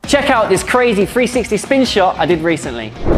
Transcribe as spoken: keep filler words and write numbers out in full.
Check out this crazy three sixty spin shot I did recently.